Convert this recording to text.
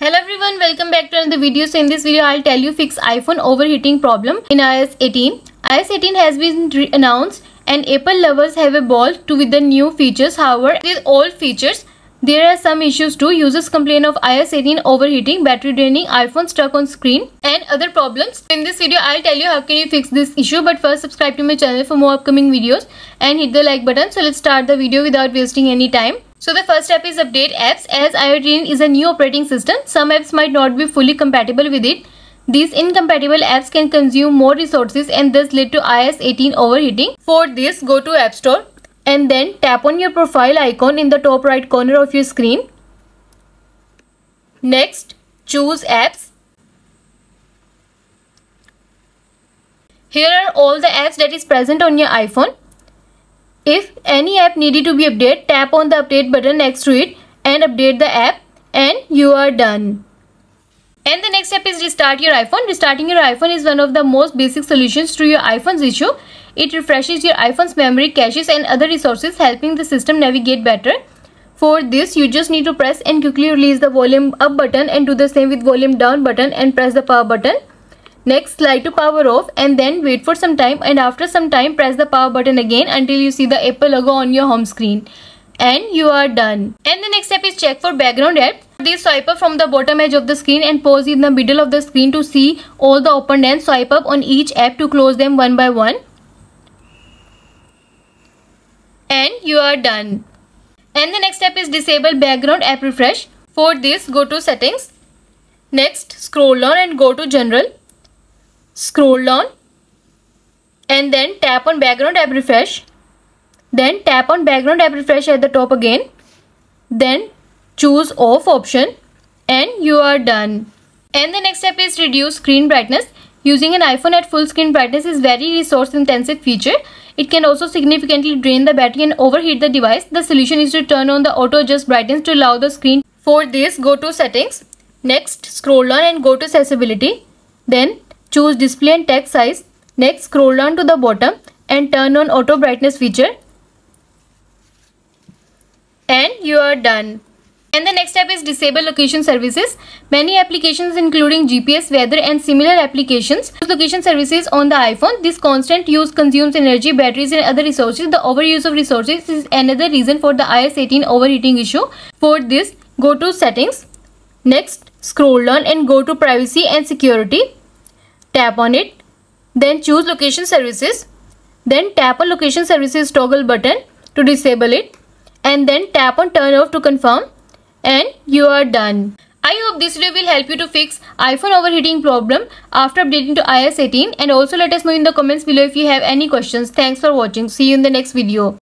Hello everyone, welcome back to another video. So in this video I'll tell you fix iPhone overheating problem in iOS 18. iOS 18 has been announced and Apple lovers have a ball to with the new features. However, with old features there are some issues too. Users complain of iOS 18 overheating, battery draining, iPhone stuck on screen and other problems. In this video I'll tell you how can you fix this issue, but first subscribe to my channel for more upcoming videos and hit the like button. So let's start the video without wasting any time. So the first step is update apps. As iOS 18 is a new operating system, some apps might not be fully compatible with it. These incompatible apps can consume more resources and thus lead to iOS 18 overheating. For this, go to App Store and then tap on your profile icon in the top right corner of your screen. Next, choose Apps. Here are all the apps that is present on your iPhone. If any app needed to be updated, tap on the update button next to it and update the app and you are done. And the next step is restart your iPhone. Restarting your iPhone is one of the most basic solutions to your iPhone's issue. It refreshes your iPhone's memory, caches and other resources, helping the system navigate better. For this, you just need to press and quickly release the volume up button and do the same with volume down button and press the power button. Next, slide to power off and then wait for some time, and after some time press the power button again until you see the Apple logo on your home screen and you are done. And the next step is check for background apps. This swipe up from the bottom edge of the screen and pause in the middle of the screen to see all the opened, and swipe up on each app to close them one by one. And you are done. And the next step is disable background app refresh. For this, go to settings. Next, scroll down and go to general. Scroll down and then tap on background app refresh. Then tap on background app refresh at the top again. Then choose off option and you are done. And the next step is reduce screen brightness. Using an iPhone at full screen brightness is very resource intensive feature. It can also significantly drain the battery and overheat the device. The solution is to turn on the auto adjust brightness to allow the screen. For this, go to settings. Next, scroll down and go to accessibility. Then choose display and text size. Next, scroll down to the bottom and turn on auto brightness feature. And you are done. And the next step is disable location services. Many applications including GPS, weather and similar applications use location services on the iPhone. This constant use consumes energy, batteries and other resources. The overuse of resources is another reason for the iOS 18 overheating issue. For this, go to settings. Next, scroll down and go to privacy and security. Tap on it. Then choose location services. Then tap on location services toggle button to disable it. And then tap on turn off to confirm. And you are done. I hope this video will help you to fix iPhone overheating problem after updating to iOS 18, and also let us know in the comments below if you have any questions. Thanks for watching. See you in the next video.